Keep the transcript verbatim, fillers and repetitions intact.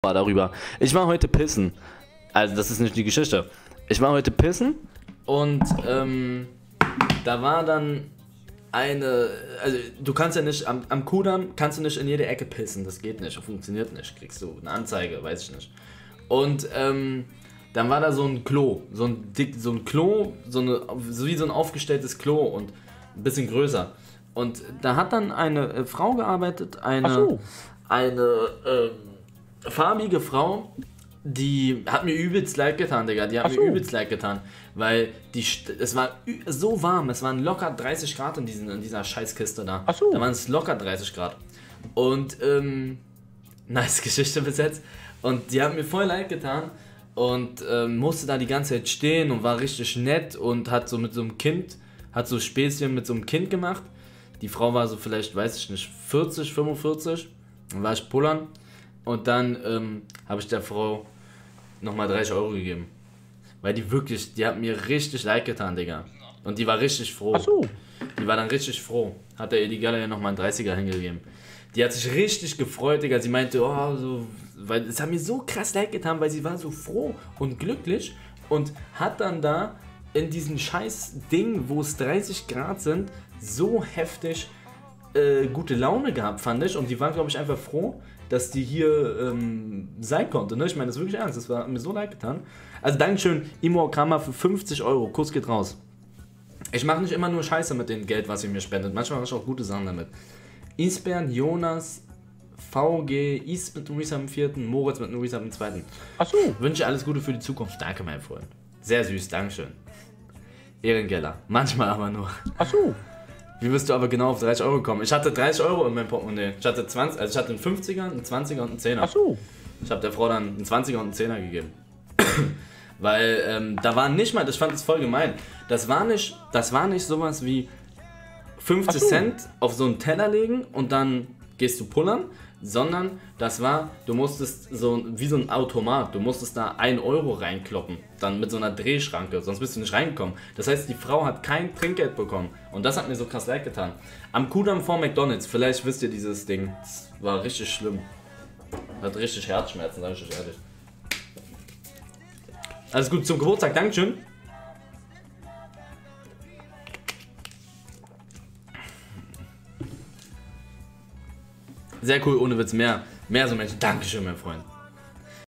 war darüber. Ich war heute pissen. Also das ist nicht die Geschichte. Ich war heute pissen und ähm, da war dann eine, also du kannst ja nicht, am, am Kudamm kannst du nicht in jede Ecke pissen, das geht nicht, funktioniert nicht, kriegst du eine Anzeige, weiß ich nicht. Und ähm, dann war da so ein Klo, so ein dick, so ein Klo, so, eine, so wie so ein aufgestelltes Klo und ein bisschen größer. Und da hat dann eine äh, Frau gearbeitet, eine, Ach so. eine ähm, farbige Frau, die hat mir übelst leid getan, Digga. Die hat Ach mir so. übelst leid getan. Weil die, St- es war ü- so warm, es waren locker dreißig Grad in, diesen, in dieser Scheißkiste da. Ach so. Da waren es locker dreißig Grad. Und, ähm, nice Geschichte bis jetzt. Und die hat mir voll leid getan und ähm, musste da die ganze Zeit stehen und war richtig nett und hat so mit so einem Kind, hat so Späßchen mit so einem Kind gemacht. Die Frau war so vielleicht, weiß ich nicht, vierzig, fünfundvierzig. Dann war ich pullern und dann ähm, habe ich der Frau nochmal dreißig Euro gegeben. Weil die wirklich, die hat mir richtig leid getan, Digga. Und die war richtig froh. Ach so. Die war dann richtig froh. Hat der Illegale ja nochmal einen dreißiger hingegeben. Die hat sich richtig gefreut, Digga. Sie meinte, oh, so, weil es hat mir so krass leid getan, weil sie war so froh und glücklich und hat dann da in diesem scheiß Ding, wo es dreißig Grad sind, so heftig äh, gute Laune gehabt, fand ich. Und die war, glaube ich, einfach froh, dass die hier ähm, sein konnte. Ne? Ich meine, das ist wirklich ernst. Das war hat mir so leid getan. Also Dankeschön, Imo Okama für fünfzig Euro. Kuss geht raus. Ich mache nicht immer nur Scheiße mit dem Geld, was ihr mir spendet. Manchmal mache ich auch gute Sachen damit. Isbern, Jonas, V G, Is mit einem Resub im vierten, Moritz mit einem Resub im zweiten. Ach so. Wünsche alles Gute für die Zukunft. Danke, mein Freund. Sehr süß, Dankeschön. Ehrengeller. Manchmal aber nur. Ach so. Wie wirst du aber genau auf dreißig Euro kommen? Ich hatte dreißig Euro in meinem Portemonnaie. Ich hatte zwanzig, also ich hatte einen fünfziger, einen zwanziger und einen zehner. Ach so. Ich habe der Frau dann einen zwanziger und einen zehner gegeben. Weil ähm, da war nicht mal, ich fand das voll gemein. Das war nicht, das war nicht sowas wie fünfzig Ach so. Cent auf so einen Teller legen und dann gehst du pullern, sondern das war, du musstest so wie so ein Automat, du musstest da ein Euro reinkloppen, dann mit so einer Drehschranke, sonst bist du nicht reingekommen. Das heißt, die Frau hat kein Trinkgeld bekommen und das hat mir so krass leid getan. Am Kudamm vor McDonald's, vielleicht wisst ihr dieses Ding, das war richtig schlimm. Hat richtig Herzschmerzen, sag ich euch ehrlich. Alles gut zum Geburtstag, Dankeschön. Sehr cool, ohne Witz, mehr, mehr so Menschen. Dankeschön, mein Freund.